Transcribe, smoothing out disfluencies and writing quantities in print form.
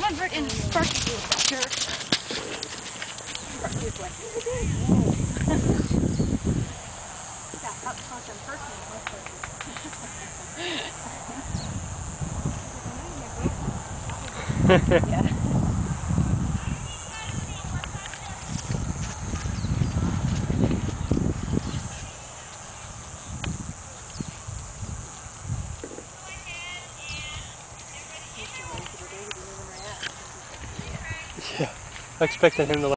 100 and first jerk. Yeah, up close and personal. Yeah. Yeah, I expected him to